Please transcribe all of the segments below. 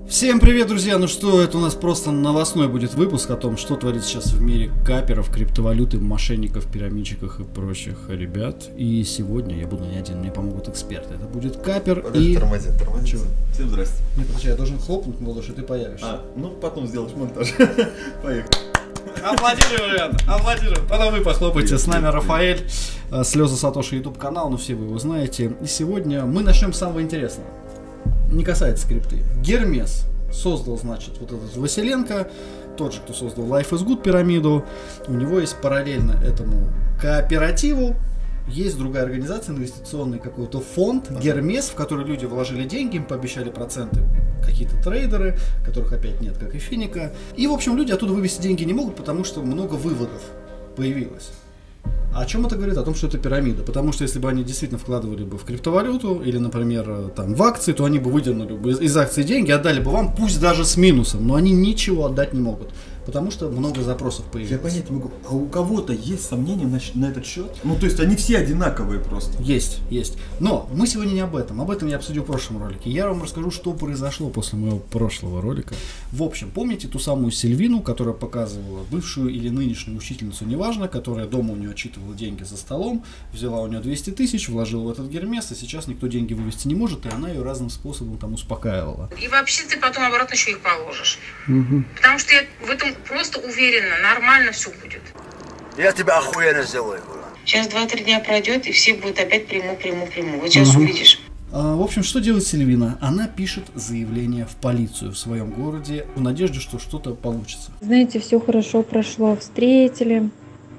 Всем привет, друзья! Ну что, это у нас просто новостной будет выпуск о том, что творится сейчас в мире каперов, криптовалюты, мошенников, пирамидчиков и прочих ребят. И сегодня я буду не один, мне помогут эксперты. Это будет капер и... Тормози. Чего? Всем здрасте. Не, подожди, я должен хлопнуть, малыш, и ты появишься. Ну потом сделаешь монтаж. Поехали. Аплодируем, ребят, аплодируем. Тогда вы похлопайте. С нами Рафаэль, Слезы Сатоши YouTube канал, ну все вы его знаете. И сегодня мы начнем с самого интересного. Не касается скрипты. Гермес создал, значит, вот этот Василенко, тот же, кто создал Life is Good пирамиду. У него есть параллельно этому кооперативу, есть другая организация, инвестиционный какой-то фонд, Гермес, в который люди вложили деньги, им пообещали проценты какие-то трейдеры, которых опять нет, как и Финика. И, в общем, люди оттуда вывести деньги не могут, потому что много выводов появилось. О чем это говорит? О том, что это пирамида. Потому что если бы они действительно вкладывали бы в криптовалюту или, например, там, в акции, то они бы выдернули бы из акций деньги, отдали бы вам, пусть даже с минусом, но они ничего отдать не могут. Потому что много запросов появилось. Я понять не могу, а у кого-то есть сомнения на этот счет? Ну, то есть они все одинаковые просто. Есть. Но мы сегодня не об этом. Об этом я обсудил в прошлом ролике. Я вам расскажу, что произошло после моего прошлого ролика. В общем, помните ту самую Сильвину, которая показывала бывшую или нынешнюю учительницу, неважно, которая дома у нее отчитывала деньги за столом, взяла у нее 200 тысяч, вложила в этот Гермес, и сейчас никто деньги вывести не может, и она ее разным способом там успокаивала. И вообще ты потом обратно еще их положишь. Потому что я в этом просто уверена, нормально все будет. Я тебя охуенно сделаю. Сейчас 2-3 дня пройдет, и все будут опять приму. Вот сейчас увидишь. В общем, что делает Сильвина? Она пишет заявление в полицию в своем городе в надежде, что что-то получится. Знаете, все хорошо прошло, встретили,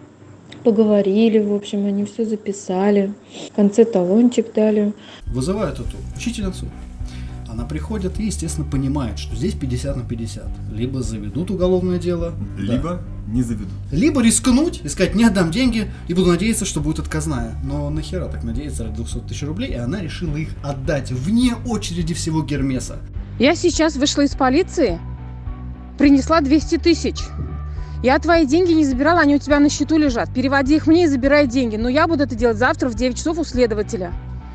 поговорили, в общем, они все записали, в конце талончик дали. Вызывают эту учительницу. Она приходит и, естественно, понимает, что здесь 50 на 50. Либо заведут уголовное дело, либо не заведут. Либо рискнуть и сказать, не отдам деньги, и буду надеяться, что будет отказная. Но нахера так надеяться ради 200 тысяч рублей, и она решила их отдать вне очереди всего Гермеса. Я сейчас вышла из полиции, принесла 200 тысяч. Я твои деньги не забирала, они у тебя на счету лежат. Переводи их мне и забирай деньги. Но я буду это делать завтра в 9 часов у следователя.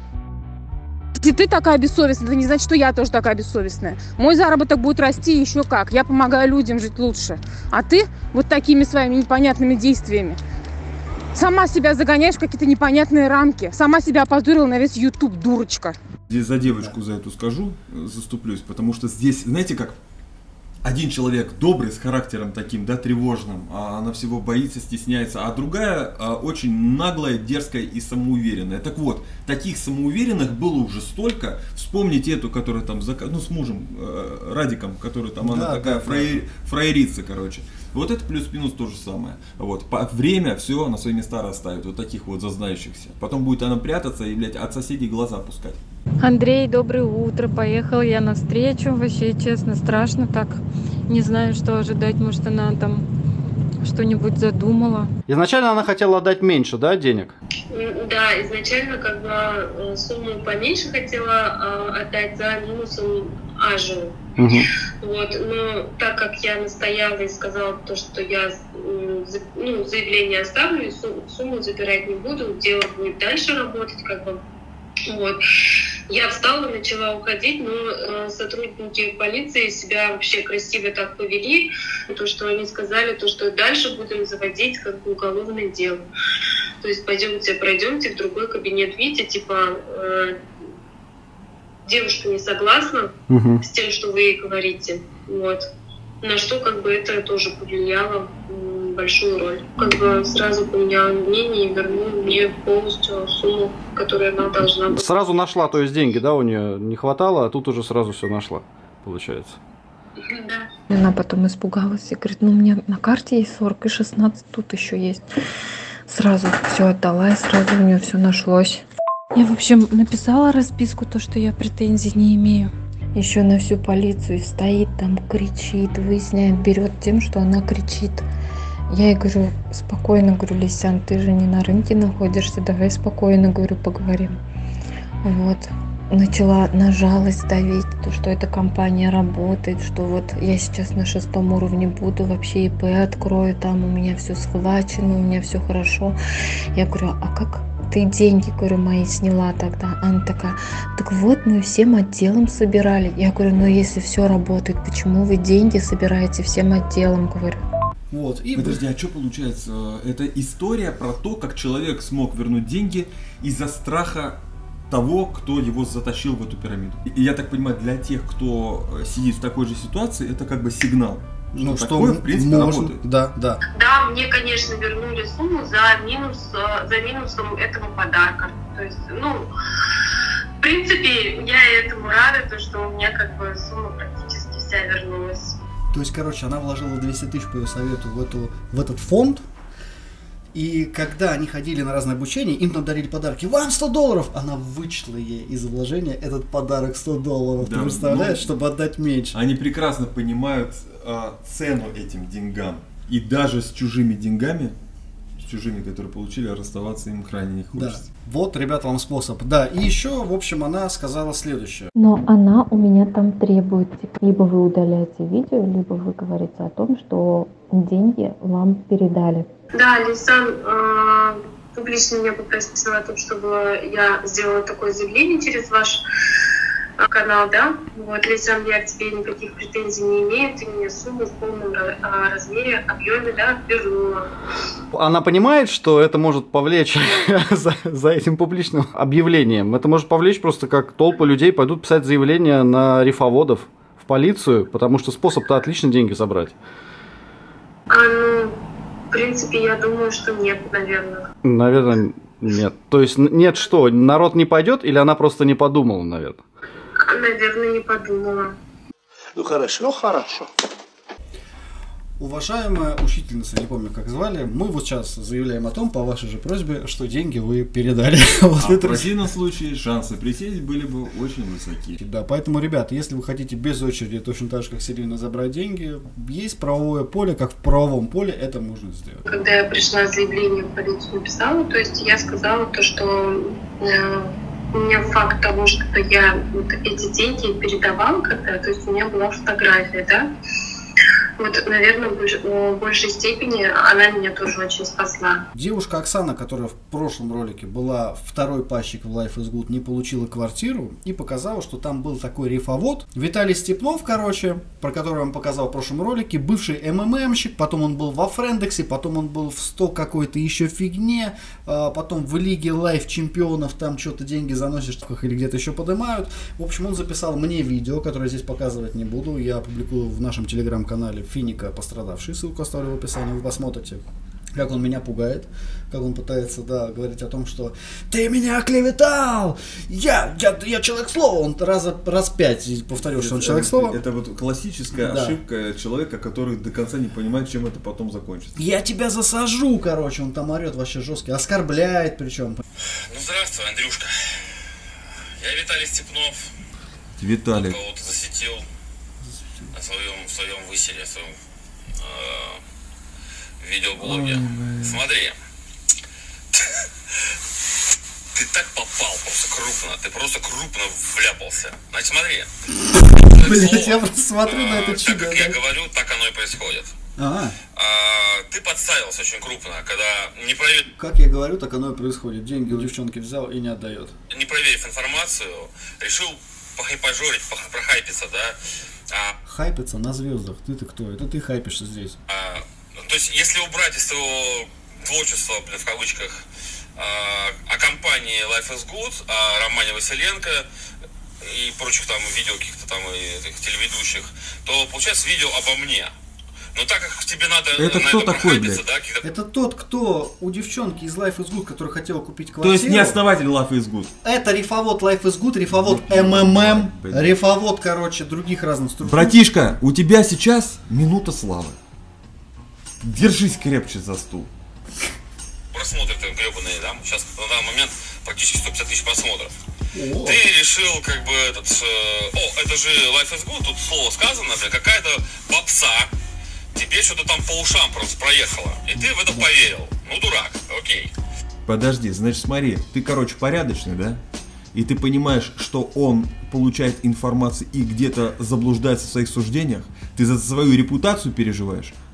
Если ты такая бессовестная, это не значит, что я тоже такая бессовестная. Мой заработок будет расти еще как. Я помогаю людям жить лучше. А ты вот такими своими непонятными действиями сама себя загоняешь в какие-то непонятные рамки. Сама себя опозорила на весь YouTube, дурочка. Здесь за девочку за эту скажу, заступлюсь, потому что здесь, знаете как, один человек добрый, с характером таким, да, тревожным, она всего боится, стесняется, а другая очень наглая, дерзкая и самоуверенная. Так вот, таких самоуверенных было уже столько. Вспомните эту, которая там, с мужем, Радиком, которая там, она такая фраерица, короче. Вот это плюс-минус то же самое. Вот. Время все на свои места расставит, вот таких вот зазнающихся. Потом будет она прятаться и, блядь, от соседей глаза пускать. Андрей, доброе утро, поехала я навстречу, вообще, честно, страшно так, не знаю, что ожидать, может, она там что-нибудь задумала. Изначально она хотела отдать меньше, да, денег? Да, изначально как бы сумму поменьше хотела отдать за минусом ажу. Вот, но так как я настояла и сказала то, что я заявление оставлю, сумму забирать не буду, дело будет дальше работать, как бы. Вот. Я встала, начала уходить, но сотрудники полиции себя вообще красиво так повели, то, что они сказали, то, что дальше будем заводить как бы уголовное дело. То есть пройдемте в другой кабинет, видите, типа девушка не согласна с тем, что вы ей говорите. Вот. На что как бы это тоже повлияло большую роль. Как бы сразу поменяла мнение и вернула мне полностью сумму, которую она должна была. Сразу нашла, то есть деньги, да, у нее не хватало, а тут уже сразу все нашла, получается. Да. Она потом испугалась и говорит, ну у меня на карте есть 40 и 16, тут еще есть. Сразу все отдала, и сразу у нее все нашлось. Я, в общем, написала расписку, то, что я претензий не имею. Еще на всю полицию стоит там, кричит, выясняет, берет тем, что она кричит. Я ей говорю, спокойно, говорю, Лисян, ты же не на рынке находишься, давай спокойно, говорю, поговорим. Вот. Начала на жалость давить, то, что эта компания работает, что вот я сейчас на 6-м уровне буду, вообще ИП открою, там у меня все схвачено, у меня все хорошо. Я говорю, а как ты деньги, говорю, мои сняла тогда. Она такая, так вот, мы всем отделом собирали. Я говорю, ну если все работает, почему вы деньги собираете всем отделом, говорю. Вот. И... Подожди, а что получается? Это история про то, как человек смог вернуть деньги из-за страха того, кто его затащил в эту пирамиду. И я так понимаю, для тех, кто сидит в такой же ситуации, это как бы сигнал. Ну, что такое, в принципе, можно, работает. Да, да. Да, мне, конечно, вернули сумму за минусом этого подарка. То есть, ну, в принципе, я этому рада, то, что у меня как бы сумма практически вся вернулась. То есть, короче, она вложила 200 тысяч по ее совету в этот фонд. И когда они ходили на разные обучения, им там дарили подарки. Вам $100! Она вычла ей из вложения этот подарок $100. Да, Ты представляешь, ну, чтобы отдать меньше. Они прекрасно понимают цену этим деньгам. И даже с чужими деньгами, с чужими, которые получили, расставаться им крайне не хочется. Да. Вот, ребята, вам способ. Да, и еще, в общем, она сказала следующее. Но она у меня там требует, типа, либо вы удаляете видео, либо вы говорите о том, что деньги вам передали. Да, Лейсан публично меня попросила о том, чтобы я сделала такое заявление через ваш канал, да. Вот, Лейсан, я к тебе никаких претензий не имею, ты мне сумму в полном размере, объеме, да, вернула. Она понимает, что это может повлечь за этим публичным объявлением. Это может повлечь просто, как толпы людей пойдут писать заявление на рифоводов в полицию, потому что способ-то отлично деньги собрать. Ну, в принципе, я думаю, что нет, наверное. Наверное, нет. То есть нет что, народ не пойдет или она просто не подумала, наверное? Наверное, не подумала. Ну хорошо, хорошо. Уважаемая учительница, не помню, как звали, мы вот сейчас заявляем о том, по вашей же просьбе, что деньги вы передали. В противном случае шансы присесть были бы очень высоки. Да, поэтому, ребята, если вы хотите без очереди, точно так же, как Сирина, забрать деньги, есть правовое поле, как в правовом поле это можно сделать. Когда я пришла заявление в полицию написала, то есть я сказала то, что у меня факт того, что я вот эти деньги передавала когда, то есть у меня была фотография, да. Вот, наверное, в большей степени она меня тоже очень спасла. Девушка Оксана, которая в прошлом ролике была второй пащик в Life is Good, не получила квартиру и показала, что там был такой рифовод. Виталий Степнов, короче, про которого я вам показал в прошлом ролике, бывший МММщик, потом он был во Френдексе, потом он был в 100 какой-то еще фигне, потом в Лиге Лайф Чемпионов, там что-то деньги заносишь или где-то еще поднимают. В общем, он записал мне видео, которое здесь показывать не буду, я опубликую в нашем телеграм-канале Финика пострадавший, ссылку оставлю в описании, вы посмотрите, как он меня пугает, как он пытается, да, говорить о том, что ты меня оклеветал, я человек слова, он раз 5 повторил, что он человек слова. Это вот классическая ошибка человека, который до конца не понимает, чем это потом закончится. Я тебя засажу, короче, он там орет вообще жесткий, оскорбляет причем. Ну здравствуй, Андрюшка, я Виталий Степнов. Виталий. Кого-то засетил в своем выселе, в своем видеоблоге. Смотри, ты так попал просто крупно, ты просто крупно вляпался. Значит, смотри. Блять, я просто смотрю на это чудо. Так как я говорю, так оно и происходит. Ты подставился очень крупно, когда не проверил... Как я говорю, так оно и происходит. Деньги у девчонки взял и не отдает. Не проверив информацию, решил похайпажорить, прохайпиться, да? Хайпиться на звездах. Ты кто? Это ты хайпишься здесь. То есть, если убрать из своего творчества, блин, в кавычках, о компании Life is Good, о Романе Василенко и прочих там видео каких-то там телеведущих, то получается видео обо мне. Но так как тебе надо это на кто это такой, проходиться, блядь? да, это тот, кто у девчонки из Life is Good, который хотел купить квартиру. То есть не основатель Life is Good. Это рифовод Life is Good, рифовод МММ, рифовод, короче, других разных структур. Братишка, у тебя сейчас минута славы. Держись крепче за стул. Просмотры там гребаные, да? Сейчас на данный момент практически 150 тысяч просмотров. Ты решил, как бы, это же Life is Good, тут слово сказано, какая-то попса. Тебе что-то там по ушам просто проехало. И ты в это поверил. Ну, дурак, окей. Подожди, значит, смотри, ты, короче, порядочный, да? И ты понимаешь, что он получает информацию и где-то заблуждается в своих суждениях. Ты за свою репутацию переживаешь.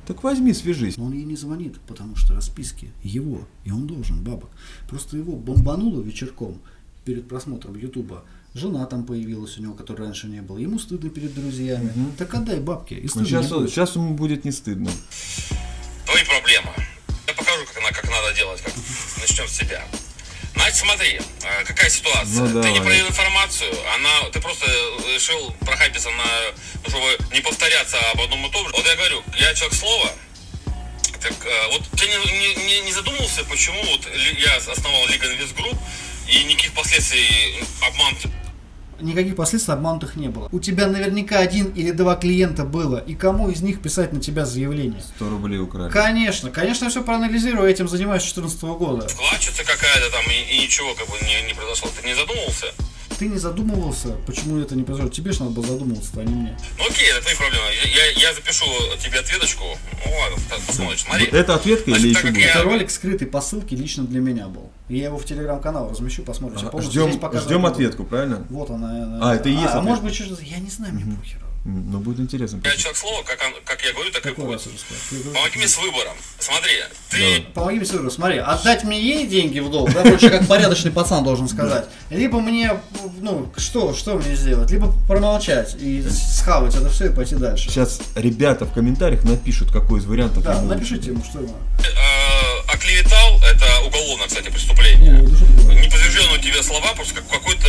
Так возьми, свяжись. Но он ей не звонит, потому что расписки его, и он должен бабок. Просто его бомбануло вечерком перед просмотром Ютуба. Жена там появилась у него, которой раньше не было. Ему стыдно перед друзьями. Так отдай бабки. И Сейчас ему будет не стыдно. Твои проблемы. Я покажу, как надо делать. Начнем с себя. Значит, смотри, какая ситуация. Ну, ты не проверил информацию, ты просто решил прохайпиться чтобы не повторяться об одном и том же. Вот я говорю, я человек слова. Так, вот ты не задумывался, почему вот я основал Legal Invest Group и никаких последствий обманутых? Никаких последствий обманутых не было. У тебя наверняка 1 или 2 клиента было. И кому из них писать на тебя заявление? 100 рублей украли. Конечно, я все проанализирую, этим занимаюсь с 2014 года. Вкладчица какая-то там и ничего как бы не произошло. Ты не задумывался? Ты не задумывался, почему это не произошло? Тебе же надо было задумываться, а не мне. Ну окей, это твои проблемы. Я запишу тебе ответочку. Ну ладно, посмотришь, смотри. Это ответка или еще будет? Это ролик скрытый по ссылке лично для меня был. Я его в телеграм-канал размещу, посмотрите. Ждем ответку, правильно? Вот она. Это и есть ответка. Может быть, что-то... Я не знаю, мне похер. Ну, будет интересно. Я человек слова, как я говорю, так и будет. Помоги мне с выбором. Смотри, Помоги мне с выбором. Смотри, отдать мне ей деньги в долг, да, больше как порядочный пацан должен сказать. Либо мне, что мне сделать? Либо промолчать и схавать это все и пойти дальше. Сейчас ребята в комментариях напишут, какой из вариантов. Да, напишите ему, что ему. Оклеветал, это уголовное, кстати, преступление. Не подтвержденные у тебя слова, просто как какой-то,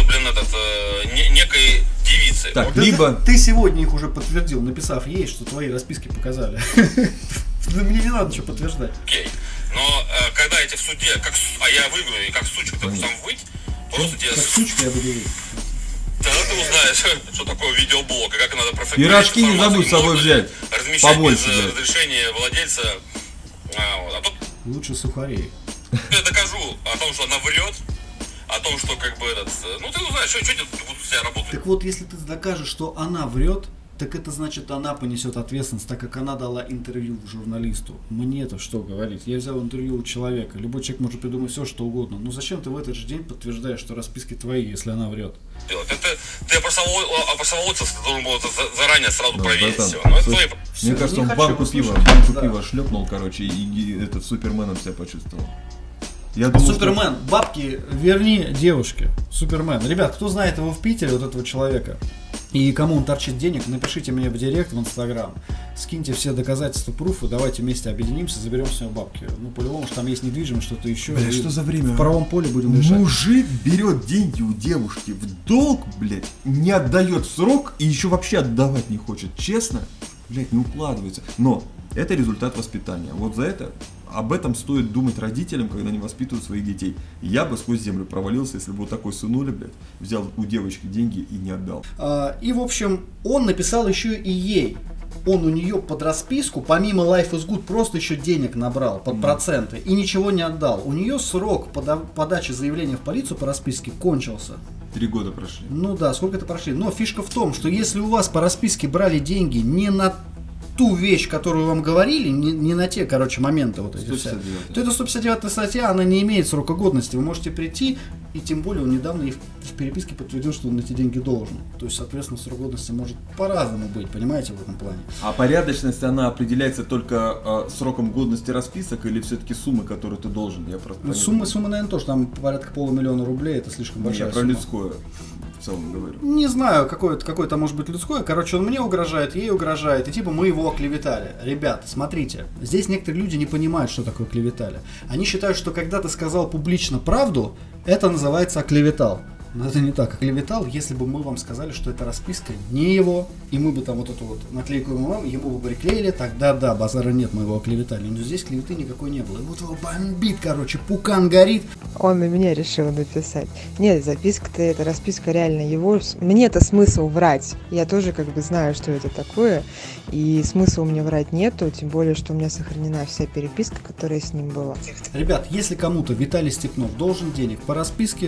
некой девицы. Так, либо... Ты сегодня их уже подтвердил, написав ей, что твои расписки показали. Мне не надо ничего подтверждать. Окей. Но когда эти в суде, а я выиграю, и как сучка ты будешь там выть, просто тебе... Как сучка я буду видеть. Тогда ты узнаешь, что такое видеоблог, и как надо профилировать. Пирожки не забудь с собой взять. Размещать без разрешения владельца. Лучше сухарей. Я докажу о том, что она врет, о том, что ты узнаешь, что тебе будут себя работать. Так вот, если ты докажешь, что она врет, так это значит, она понесет ответственность, так как она дала интервью журналисту. Мне-то что говорить? Я взял интервью у человека. Любой человек может придумать все, что угодно. Но зачем ты в этот же день подтверждаешь, что расписки твои, если она врет? Ты опросоволоцев, ты должен был заранее сразу проверить все. Мне кажется, он банку пива шлепнул, и этот Суперменом себя почувствовал. Супермен, бабки верни девушке. Супермен. Ребят, кто знает его в Питере, вот этого человека, и кому он торчит денег, напишите мне в директ в Инстаграм. Скиньте все доказательства, пруфы, давайте вместе объединимся, заберем с него бабки. по-любому, что там есть недвижимость, что-то еще. Блядь, что за время? В правом поле будем решать. Мужик берет деньги у девушки в долг, блядь, не отдает в срок и еще вообще отдавать не хочет. Честно, блядь, не укладывается. Но это результат воспитания. Вот за это, об этом стоит думать родителям, когда они воспитывают своих детей. Я бы сквозь землю провалился, если бы вот такой сынуля, блядь, взял у девочки деньги и не отдал. И, в общем, он написал еще и ей. Он у нее под расписку, помимо Life is Good, просто еще денег набрал под проценты и ничего не отдал. У нее срок подачи заявления в полицию по расписке кончился. 3 года прошли. Ну да, сколько-то прошли. Но фишка в том, что если у вас по расписке брали деньги не на ту вещь, которую вам говорили, не на те, моменты вот эти все, то это 159-я статья, она не имеет срока годности. Вы можете прийти, и тем более он недавно и в переписке подтвердил, что он эти деньги должен. То есть, соответственно, срок годности может по-разному быть, понимаете, в этом плане. А порядочность, она определяется только сроком годности расписок или все-таки суммы, которые ты должен? Я просто суммы, наверное, тоже, там порядка 500 000 рублей, это слишком большая сумма. Я про людское в целом говорю. Не знаю, какое-то может быть людское. Короче, он мне угрожает, ей угрожает, и мы его оклеветали. Ребята, смотрите, здесь некоторые люди не понимают, что такое клеветали. Они считают, что когда ты сказал публично правду, это называется оклеветал. Но это не так. Оклеветал, если бы мы вам сказали, что эта расписка не его, и мы бы там вот эту вот наклейку ему бы приклеили, тогда да, базара нет, мы его оклеветали. Но здесь клеветы никакой не было. И вот его бомбит, пукан горит. Он на меня решил написать. Нет, записка-то, эта расписка реально его. Мне-то смысл врать. Я тоже знаю, что это такое. И смысла мне врать нету, тем более, что у меня сохранена вся переписка, которая с ним была. Ребят, если кому-то Виталий Степнов должен денег по расписке,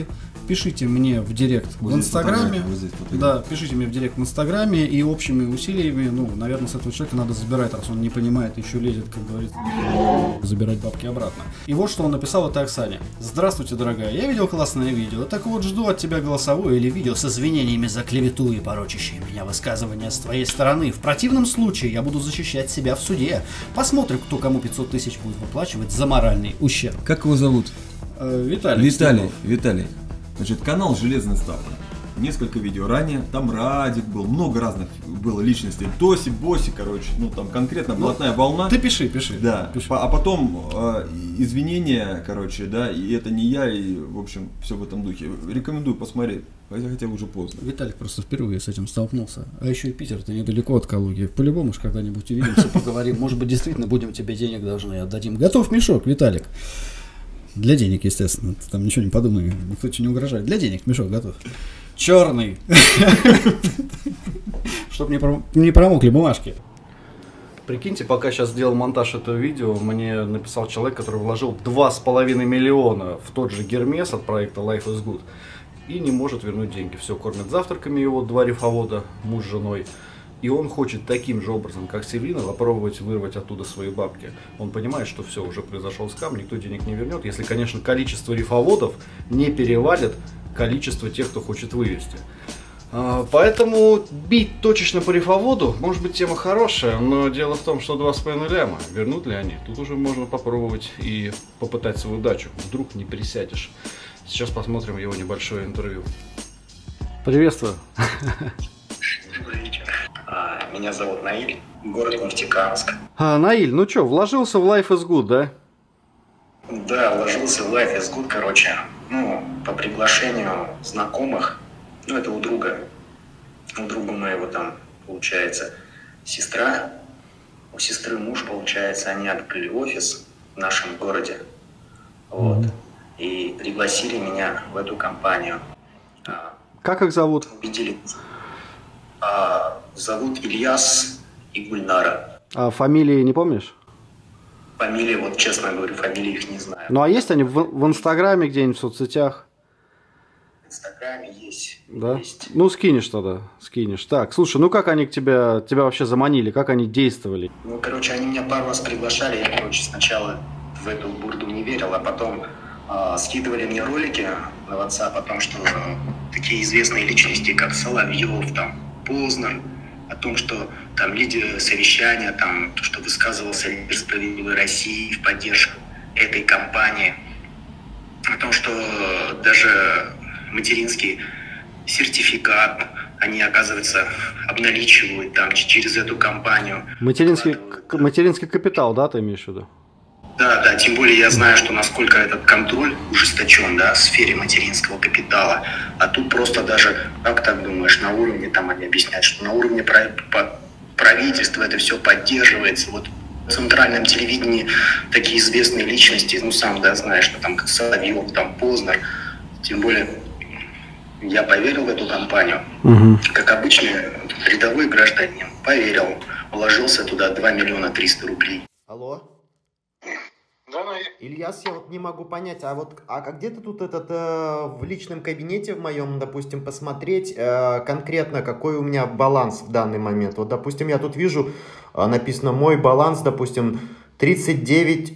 пишите мне в директ в Инстаграме. Да, пишите мне в директ в Инстаграме, и общими усилиями, ну, наверное, с этого человека надо забирать, раз он не понимает, еще лезет, как говорится, забирать бабки обратно. И вот что он написал этой Оксане. Здравствуйте, дорогая, я видел классное видео, так вот жду от тебя голосовое или видео с извинениями за клевету и порочащие меня высказывания с твоей стороны. В противном случае я буду защищать себя в суде. Посмотрим, кто кому 500 тысяч будет выплачивать за моральный ущерб. Как его зовут? Виталий. Виталий. Значит, канал «Железный Став». Несколько видео ранее, там Радик был, много разных было личностей. Тоси, Боси, короче, ну там конкретно блатная волна. Ты пиши. Да. Пиши. А потом извинения, короче, да, и это не я, и, в общем, все в этом духе. Рекомендую посмотреть, хотя уже поздно. Виталик просто впервые с этим столкнулся. А еще и Питер-то недалеко от Калуги. По-любому ж когда-нибудь увидимся, поговорим. Может быть, действительно будем тебе денег должны отдадим. Готов мешок, Виталик? Для денег, естественно. Ты там ничего не подумай, никто тебе не угрожает. Для денег мешок готов. Черный. Чтоб не промокли бумажки. Прикиньте, пока сейчас делал монтаж этого видео, мне написал человек, который вложил 2,5 миллиона в тот же Гермес от проекта Life is Good и не может вернуть деньги. Все, кормят завтраками его 2 рифовода, муж с женой. И он хочет таким же образом, как Севлина, попробовать вырвать оттуда свои бабки. Он понимает, что все, уже произошел скам, никто денег не вернет, если, конечно, количество рифоводов не перевалит количество тех, кто хочет вывести. Поэтому бить точечно по рифоводу, может быть, тема хорошая, но дело в том, что 2,5 ляма, вернут ли они? Тут уже можно попробовать и попытать свою удачу. Вдруг не присядешь. Сейчас посмотрим его небольшое интервью. Приветствую. Добрый вечер. Меня зовут Наиль, город Нефтекамск. Наиль, ну что, вложился в Life is Good, да? Да, вложился в Life is Good, короче, по приглашению знакомых. Это у друга моего там, получается, сестра. У сестры муж, получается, они открыли офис в нашем городе. Вот. И пригласили меня в эту компанию. Как их зовут? Убедили. Зовут Ильяс и Гульнара. А фамилии не помнишь? Фамилии, вот честно говорю, фамилии их не знаю. Ну а есть они в Инстаграме где-нибудь, в соцсетях? В Инстаграме есть. Да? Есть. Ну скинешь тогда, скинешь. Так, слушай, ну как они тебя вообще заманили, как они действовали? Ну, короче, они меня пару раз приглашали, я, короче, сначала в эту бурду не верил, а потом скидывали мне ролики на WhatsApp о том, что такие известные личности, как Соловьев, там, Познер, о том, что там лидер совещания, там, то, что высказывался лидер «Справедливой России» в поддержку этой кампании, о том, что даже материнский сертификат они, оказывается, обналичивают там через эту кампанию. Материнский капитал, да, ты имеешь в виду? Да, тем более я знаю, что насколько этот контроль ужесточен, да, в сфере материнского капитала. А тут просто даже, как так думаешь, на уровне, там они объясняют, что на уровне правительства это все поддерживается. Вот в центральном телевидении такие известные личности, ну сам, да, знаешь, что там как Соловьев, там Познер. Тем более я поверил в эту компанию, как обычный рядовой гражданин. Поверил, вложился туда 2 миллиона 300 рублей. Алло? Да, Ильяс, я вот не могу понять, а где ты тут в личном кабинете в моем, допустим, посмотреть конкретно, какой у меня баланс в данный момент? Вот, допустим, я тут вижу, написано мой баланс, допустим, 39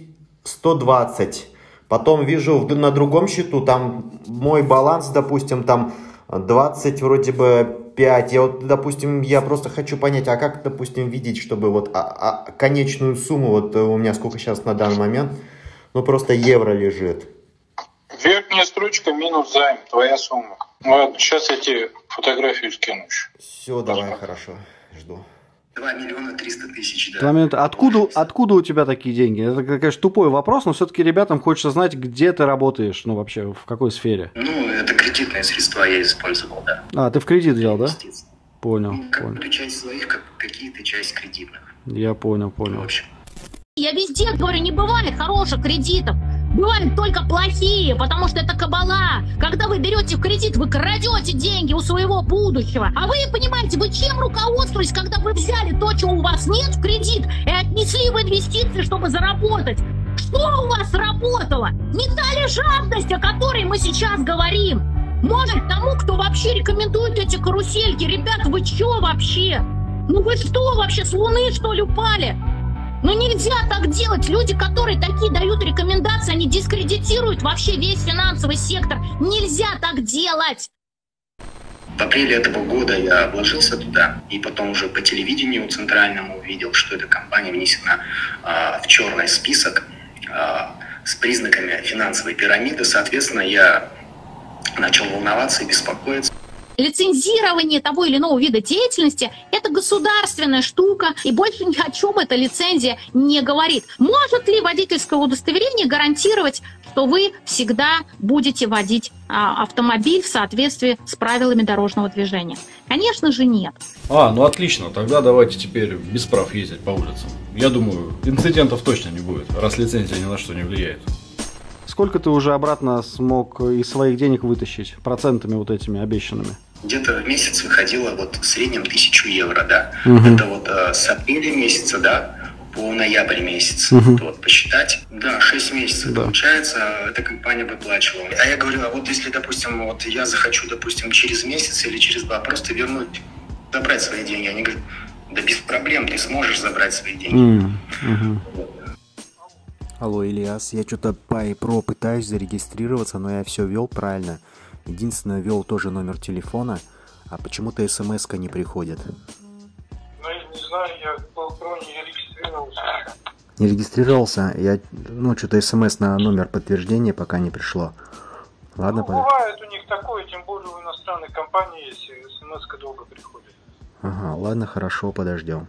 120. Потом вижу на другом счету, там мой баланс, допустим, там 20 вроде бы 5. Я вот, допустим, я просто хочу понять, а как, допустим, видеть, чтобы вот конечную сумму, вот у меня сколько сейчас на данный момент, ну просто евро лежит. Верхняя строчка минус займ, твоя сумма. Ладно, сейчас я тебе фотографию скину. Все, давай, хорошо, жду. 2 миллиона 300 тысяч, да. Откуда у тебя такие деньги? Это, конечно, тупой вопрос, но все-таки ребятам хочется знать, где ты работаешь, ну вообще, в какой сфере. Ну, это кредитные средства я использовал, да. А, ты в кредит взял, да? Понял, Какую-то часть своих, какие-то часть кредитных. Я понял. В общем. Я везде говорю, не бывает хороших кредитов. Бывают только плохие, потому что это кабала. Когда вы берете в кредит, вы крадете деньги у своего будущего. А вы понимаете, вы чем руководствуетесь, когда вы взяли то, чего у вас нет в кредит, и отнесли в инвестиции, чтобы заработать? Что у вас работало? Не та ли жадность, о которой мы сейчас говорим? Может, тому, кто вообще рекомендует эти карусельки. Ребят, вы чё вообще? Ну вы что вообще, с Луны, что ли, упали? Ну нельзя так делать. Люди, которые такие дают рекомендации, они дискредитируют вообще весь финансовый сектор. Нельзя так делать. В апреле этого года я вложился туда, и потом уже по телевидению центральному увидел, что эта компания внесена в черный список с признаками финансовой пирамиды. Соответственно, я начал волноваться и беспокоиться. Лицензирование того или иного вида деятельности – это государственная штука, и больше ни о чем эта лицензия не говорит. Может ли водительское удостоверение гарантировать, что вы всегда будете водить автомобиль в соответствии с правилами дорожного движения? Конечно же нет. Ну отлично, тогда давайте теперь без прав ездить по улицам. Я думаю, инцидентов точно не будет, раз лицензия ни на что не влияет. Сколько ты уже обратно смог из своих денег вытащить, процентами вот этими обещанными? Где-то в месяц выходило вот в среднем 1000 евро, да. Это вот с апреля месяца, да, по ноябрь месяц. Вот, посчитать, да, 6 месяцев получается, эта компания выплачивала. А я говорю, а вот если, допустим, вот я захочу, допустим, через месяц или через 2 просто вернуть, забрать свои деньги, они говорят, да без проблем, ты сможешь забрать свои деньги. Алло, Ильяс, я что-то по iPro пытаюсь зарегистрироваться, но я все ввел правильно. Единственное, ввел тоже номер телефона, а почему-то смс-ка не приходит. Ну, я не знаю, я по iPro не регистрировался. Не регистрировался? Я, что-то смс на номер подтверждения пока не пришло. Ладно, бывает у них такое, тем более у иностранной компании, если смс-ка долго приходит. Ага, ладно, хорошо, подождем.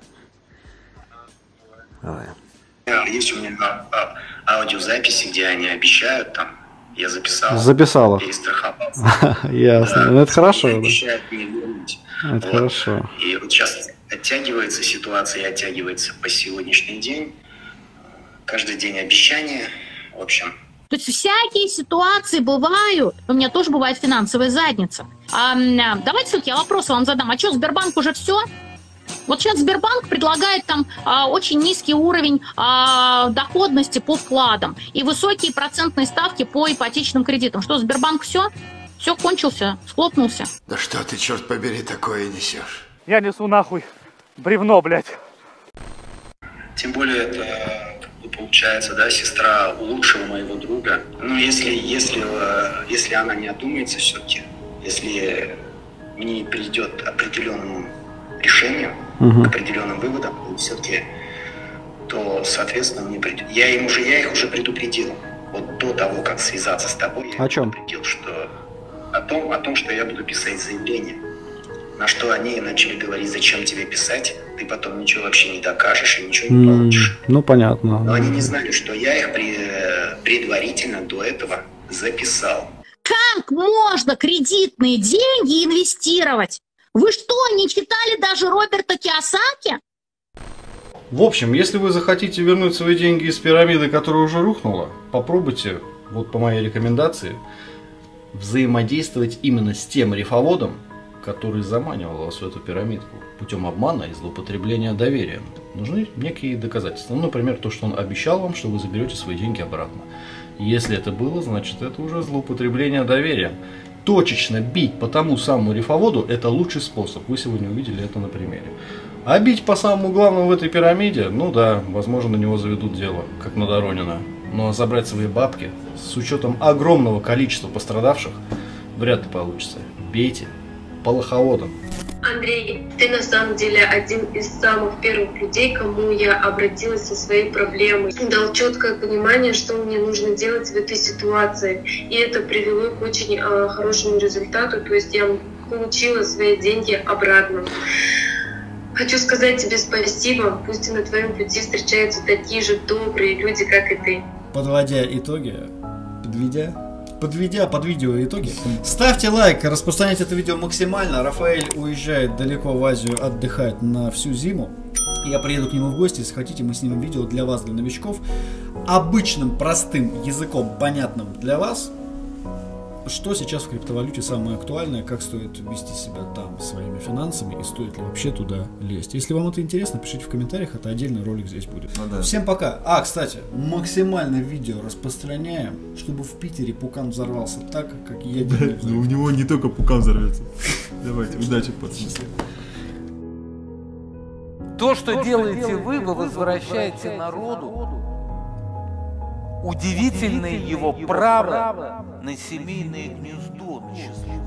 Давай. Есть у меня аудиозаписи, где они обещают, там, я записал. Записала. Перестраховался. Ясно. Это хорошо. Обещают не вернуть. Это хорошо. И вот сейчас оттягивается ситуация, и оттягивается по сегодняшний день. Каждый день обещания. В общем. То есть всякие ситуации бывают. У меня тоже бывает финансовая задница. Давайте все-таки я вопрос вам задам. А что, Сбербанк уже все? Вот сейчас Сбербанк предлагает там очень низкий уровень доходности по вкладам и высокие процентные ставки по ипотечным кредитам. Что, Сбербанк все? Все, кончился, схлопнулся. Да что ты, черт побери, такое несешь? Я несу нахуй бревно, блядь. Тем более это получается, да, сестра лучшего моего друга. Ну, если она не одумается все-таки, если не придет определенному решению, к определенным выводам, все-таки, то, соответственно, мне придет. Я их уже предупредил. Вот до того, как связаться с тобой, я предупредил, что о том, что я буду писать заявление. На что они начали говорить, зачем тебе писать, ты потом ничего вообще не докажешь и ничего не получишь. Ну, понятно. Но они не знали, что я их предварительно до этого записал. Как можно кредитные деньги инвестировать? Вы что, не читали даже Роберта Кийосаки? В общем, если вы захотите вернуть свои деньги из пирамиды, которая уже рухнула, попробуйте, вот по моей рекомендации, взаимодействовать именно с тем рифоводом, который заманивал вас в эту пирамидку путем обмана и злоупотребления доверием. Нужны некие доказательства. Ну, например, то, что он обещал вам, что вы заберете свои деньги обратно. Если это было, значит, это уже злоупотребление доверием. Точечно бить по тому самому рифоводу – это лучший способ. Вы сегодня увидели это на примере. А бить по самому главному в этой пирамиде, ну да, возможно, на него заведут дело, как на Доронина. Но забрать свои бабки с учетом огромного количества пострадавших вряд ли получится. Бейте по лоховодам. Андрей, ты на самом деле один из самых первых людей, к кому я обратилась со своей проблемой. Дал четкое понимание, что мне нужно делать в этой ситуации. И это привело к очень хорошему результату. То есть я получила свои деньги обратно. Хочу сказать тебе спасибо. Пусть и на твоем пути встречаются такие же добрые люди, как и ты. Подводя итоги, подведя под видео итоги, ставьте лайк, распространяйте это видео максимально. Рафаэль уезжает далеко в Азию отдыхать на всю зиму. Я приеду к нему в гости, если хотите, мы снимем видео для вас, для новичков, обычным, простым языком, понятным для вас, что сейчас в криптовалюте самое актуальное, как стоит вести себя там своими финансами и стоит ли вообще туда лезть. Если вам это интересно, пишите в комментариях, это отдельный ролик здесь будет. Ну, да. Всем пока. Кстати, максимально видео распространяем, чтобы в Питере пукан взорвался так, как я делаю. Ну у него не только пукан взорвется. Давайте, удачи, пацаны. То, что делаете вы возвращаете народу удивительное его право на семейное гнездо, на счастливое.